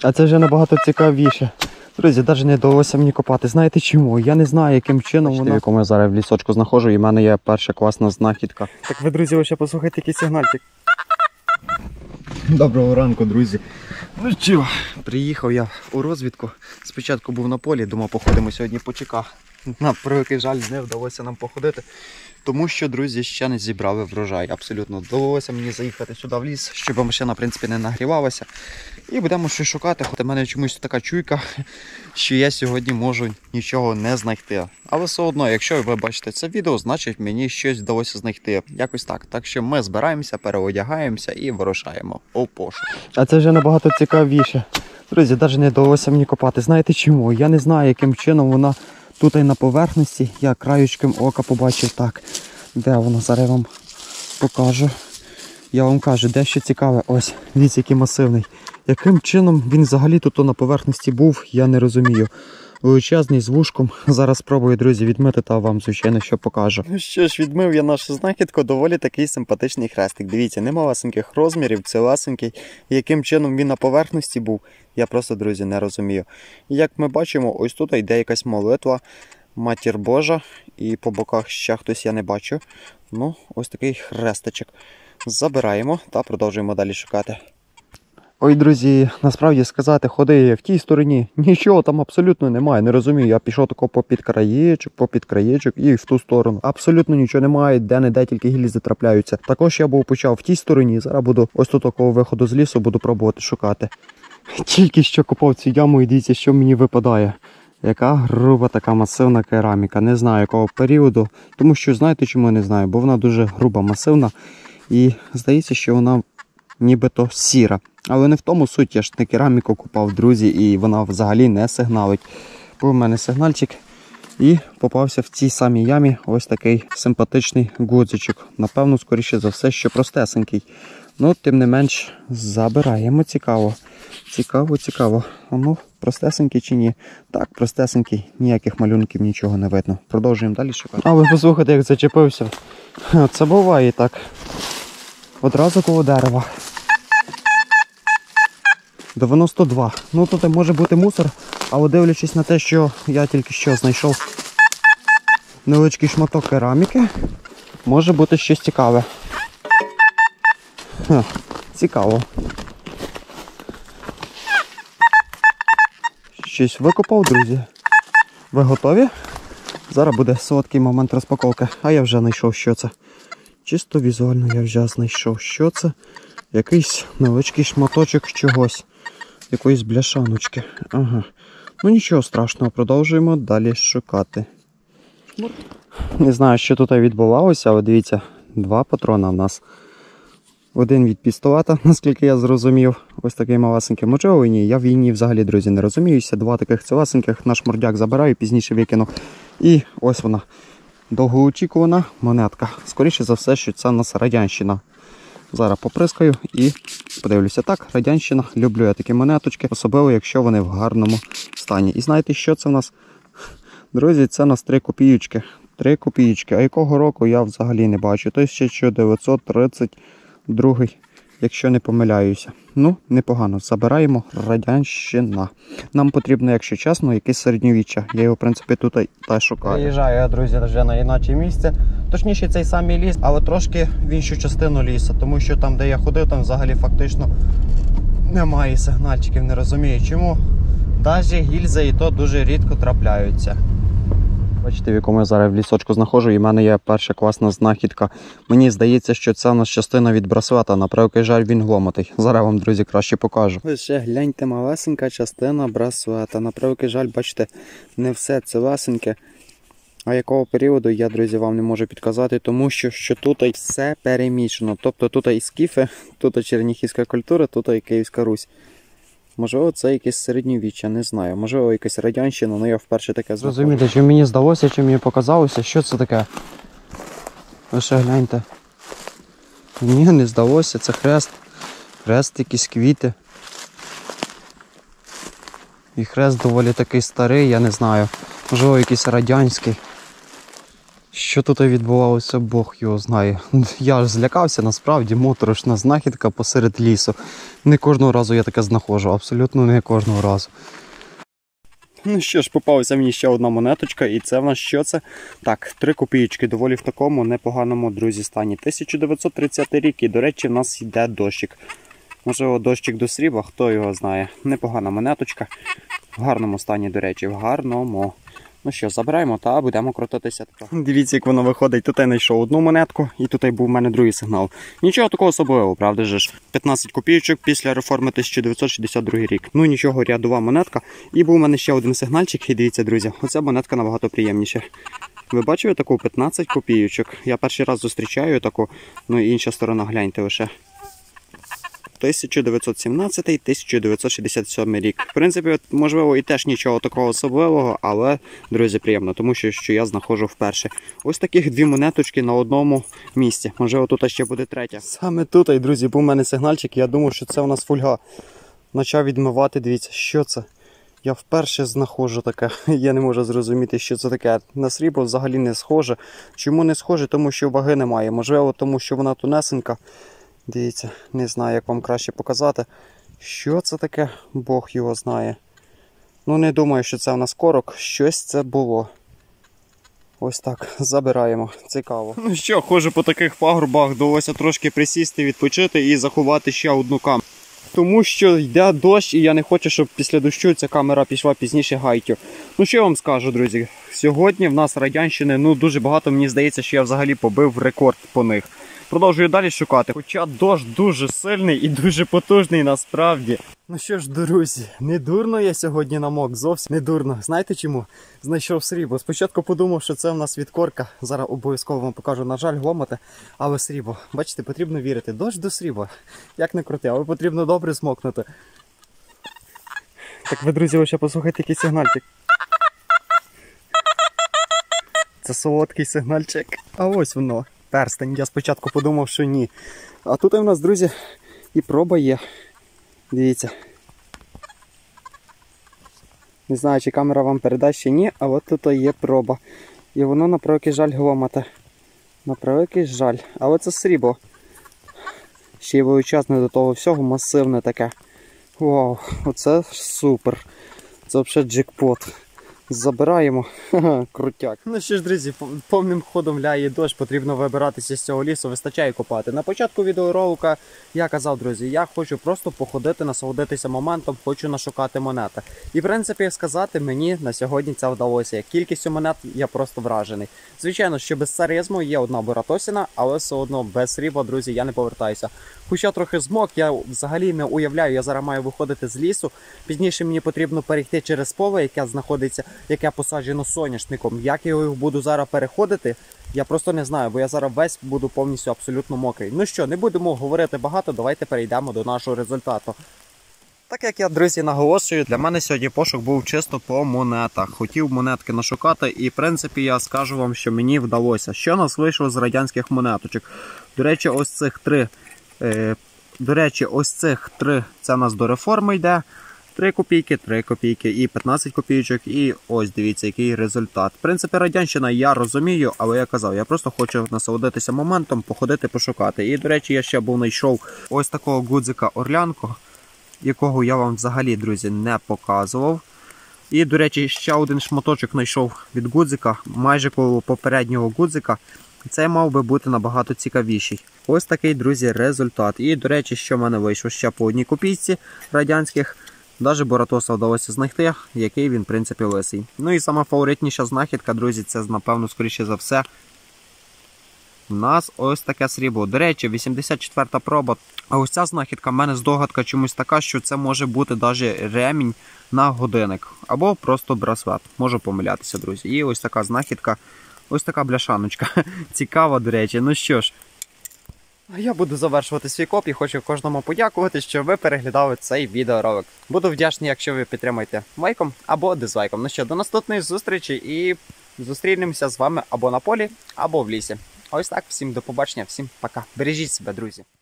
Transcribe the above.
А це вже набагато цікавіше. Друзі, навіть не вдалося мені копати. Знаєте чому? Я не знаю, яким чином вона... в якому я зараз в лісочку знаходжу, і в мене є перша класна знахідка. Так ви, друзі, ще послухайте, який сигнальчик. Доброго ранку, друзі. Ну що, приїхав я у розвідку. Спочатку був на полі, думав, походимо сьогодні по чеках. На превеликий жаль, не вдалося нам походити. Тому що, друзі, ще не зібрали врожай. Абсолютно. Довелося мені заїхати сюди в ліс, щоб машина, в принципі, не нагрівалася. І будемо щось шукати. Хоча в мене чомусь така чуйка, що я сьогодні можу нічого не знайти. Але все одно, якщо ви бачите це відео, значить мені щось вдалося знайти. Якось так. Так що ми збираємося, переодягаємося і вирушаємо у пошук. А це вже набагато цікавіше. Друзі, навіть не вдалося мені копати. Знаєте чому? Я не знаю, яким чином вона... Тут і на поверхності, я краєчком ока побачив так. Де воно? Зараз я вам покажу. Я вам кажу, дещо цікаве. Ось, дивіться, який масивний. Яким чином він взагалі тут на поверхності був, я не розумію. Величезний, з вушком. Зараз спробую, друзі, відмити та вам, звичайно, що покажу. Ну що ж, відмив я нашу знахідку, доволі такий симпатичний хрестик. Дивіться, немалесеньких розмірів, цілесенький. Яким чином він на поверхності був, я просто, друзі, не розумію. І як ми бачимо, ось тут йде якась молитва, Матір Божа, і по боках ще хтось я не бачу. Ну, ось такий хрестичок. Забираємо та продовжуємо далі шукати. Ой, друзі, насправді сказати, ходив я в тій стороні, нічого там абсолютно немає, не розумію. Я пішов тако попід краєчок і в ту сторону. Абсолютно нічого немає, де-не-де тільки гільзи трапляються. Також я був почав в тій стороні, зараз буду ось тут такого виходу з лісу, буду пробувати шукати. Тільки що копав цю яму і дивіться, що мені випадає. Яка груба така масивна кераміка. Не знаю якого періоду, тому що знаєте чому я не знаю, бо вона дуже груба, масивна і здається, що вона нібито сіра. Але не в тому суть, я ж не кераміку купав, друзі, і вона взагалі не сигналить. Був у мене сигнальчик і попався в цій самій ямі ось такий симпатичний гудзичок. Напевно, скоріше за все, що простесенький. Ну, тим не менш, забираємо. Цікаво. Цікаво. А ну, простесенький чи ні? Так, простесенький. Ніяких малюнків, нічого не видно. Продовжуємо далі шукати. А ви послухайте, як зачепився. Це буває так. Одразу коло дерева. 92. Ну, тут може бути мусор, але дивлячись на те, що я тільки що знайшов невеличкий шматок кераміки, може бути щось цікаве. Цікаво. Щось викопав, друзі. Ви готові? Зараз буде солодкий момент розпаковки. А я вже знайшов, що це. Чисто візуально я вже знайшов, що це. Якийсь невеличкий шматочок чогось. Якоїсь бляшаночки. Ага. Ну нічого страшного, продовжуємо далі шукати. Не знаю, що тут відбувалося, але дивіться, 2 патрона в нас. Один від пістолета, наскільки я зрозумів. Ось такий малесенький. Можливо, ні. Я в війні взагалі, друзі, не розуміюся. 2 таких цілесеньких, наш мордяк забираю, пізніше викину. І ось вона. Довгоочікувана монетка. Скоріше за все, що це у нас радянщина. Зараз поприскаю і подивлюся. Так, радянщина. Люблю я такі монеточки, особливо, якщо вони в гарному стані. І знаєте, що це в нас? Друзі, це у нас 3 копійочки. 3 копійочки. А якого року я взагалі не бачу. 1932, якщо не помиляюся. Ну, непогано. Забираємо радянщина. Нам потрібно, якщо чесно, якесь середньовіччя. Я його, в принципі, тут та шукаю. Приїжджаю я, друзі, вже на інакше місце. Точніше, цей самий ліс, але трошки в іншу частину лісу. Тому що там, де я ходив, там взагалі фактично немає сигнальчиків. Не розумію чому. Навіть гільзи і то дуже рідко трапляються. Бачите, в якому я зараз в лісочку знаходжу, і в мене є перша класна знахідка. Мені здається, що це у нас частина від браслета, на превеликий жаль, він гломатий. Зараз вам, друзі, краще покажу. Ось ще гляньте, малесенька частина браслета. На превеликий жаль, бачите, не все цілесеньке. А якого періоду, я, друзі, вам не можу підказати, тому що тут все перемішано. Тобто тут і скіфи, тут і черніхівська культура, тут і Київська Русь. Можливо, це якесь середньовіччя, не знаю. Можливо, якась радянщина, але я вперше таке зробив. Розумієте, чи мені здалося, чи мені показалося, що це таке? Ви ще гляньте. Ні, не здалося, це хрест. Хрест, якісь квіти. І хрест доволі такий старий, я не знаю. Можливо, якийсь радянський. Що тут відбувалося, Бог його знає. Я аж злякався, насправді, моторошна знахідка посеред лісу. Не кожного разу я таке знаходжу, абсолютно не кожного разу. Ну що ж, попалася мені ще одна монеточка, і це в нас що це? Так, 3 копійки, доволі в такому непоганому, друзі, стані. 1930 рік, і, до речі, в нас йде дощик. Можливо, дощик до срібла, хто його знає. Непогана монеточка. В гарному стані, до речі, в гарному. Ну що, забираємо та будемо крутитися. Дивіться, як воно виходить. Тут я знайшов одну монетку, і тут був у мене другий сигнал. Нічого такого особливого, правда ж? 15 копійочок після реформи 1962 рік. Ну нічого, рядова монетка. І був у мене ще один сигнальчик. І дивіться, друзі, оця монетка набагато приємніша. Ви бачили таку 15 копійочок? Я перший раз зустрічаю таку, ну і інша сторона, гляньте лише. 1917-1967 рік. В принципі, можливо, і теж нічого такого особливого, але, друзі, приємно, тому що я знаходжу вперше. Ось таких 2 монеточки на одному місці. Можливо, тут ще буде третя. Саме тут, друзі, був у мене сигнальчик, я думав, що це у нас фольга. Почав відмивати, дивіться, що це? Я вперше знаходжу таке. Я не можу зрозуміти, що це таке. На срібло взагалі не схоже. Чому не схоже? Тому що ваги немає. Можливо, тому що вона тонесенька. Дивіться, не знаю, як вам краще показати. Що це таке? Бог його знає. Ну, не думаю, що це у нас корок. Щось це було. Ось так, забираємо. Цікаво. Ну що, ходжу по таких пагорбах, довелося трошки присісти, відпочити і заховати ще одну камеру. Тому що йде дощ, і я не хочу, щоб після дощу ця камера пішла пізніше гайтю. Ну що я вам скажу, друзі. Сьогодні в нас Радянщини, ну дуже багато, мені здається, що я взагалі побив рекорд по них. Продовжую далі шукати, хоча дощ дуже сильний і дуже потужний насправді. Ну що ж, друзі, не дурно я сьогодні намок, зовсім не дурно. Знаєте чому? Знайшов срібло. Спочатку подумав, що це в нас відкорка. Зараз обов'язково вам покажу, на жаль, гломати, але срібло. Бачите, потрібно вірити. Дощ до срібла. Як не крути, але потрібно добре смокнути. Так ви, друзі, ви ще послухайте, який сигнальчик. Це солодкий сигнальчик. А ось воно. Перстень. Я спочатку подумав, що ні. А тут у нас, друзі, і проба є. Дивіться. Не знаю, чи камера вам передасть чи ні, а от тут є проба. І воно, на превеликий жаль, гломате. На превеликий жаль. Але це срібло. Ще й величезне до того всього, масивне таке. Вау, оце супер. Це взагалі джекпот. Забираємо. Ха-ха, крутяк. Ну що ж, друзі, повним ходом ляє дощ, потрібно вибиратися з цього лісу, вистачає копати. На початку відеоролика я казав, друзі, я хочу просто походити, насолодитися моментом, хочу нашукати монети. І, в принципі, сказати, мені на сьогодні це вдалося. Кількістю монет я просто вражений. Звичайно, що без царизму є одна Буратосіна, але все одно без срібла, друзі, я не повертаюся. Хоча трохи змок, я взагалі не уявляю, я зараз маю виходити з лісу. Пізніше мені потрібно перейти через поле, яке знаходиться, яке посаджено соняшником. Як я його буду зараз переходити, я просто не знаю, бо я зараз весь буду повністю абсолютно мокрий. Ну що, не будемо говорити багато, давайте перейдемо до нашого результату. Так як я, друзі, наголошую, для мене сьогодні пошук був чисто по монетах. Хотів монетки нашукати і, в принципі, я скажу вам, що мені вдалося. Що нас вийшло з радянських монеточок? До речі, ось цих три, це у нас до реформи йде. 3 копійки і 15 копійочок, і ось дивіться, який результат. В принципі, радянщина я розумію, але я казав, я просто хочу насолодитися моментом, походити, пошукати. І, до речі, я ще був знайшов ось такого гудзика орлянку, якого я вам взагалі, друзі, не показував. І, до речі, ще один шматочок знайшов від гудзика, майже коло попереднього гудзика. Це мав би бути набагато цікавіший. Ось такий, друзі, результат. І, до речі, що в мене вийшло ще по 1 копійці радянських. Навіть Буратоса вдалося знайти, який він, в принципі, лисий. Ну і сама фаворитніша знахідка, друзі, це, напевно, скоріше за все, у нас ось таке срібло. До речі, 84-та проба. А ось ця знахідка, в мене здогадка чомусь така, що це може бути навіть ремінь на годинник. Або просто браслет. Можу помилятися, друзі. І ось така знахідка, ось така бляшаночка. Цікава, до речі. Ну що ж. Я буду завершувати свій коп і хочу кожному подякувати, що ви переглядали цей відеоролик. Буду вдячний, якщо ви підтримаєте лайком або дизлайком. Ну що, до наступної зустрічі і зустрінемося з вами або на полі, або в лісі. Ось так, всім до побачення, всім пока. Бережіть себе, друзі.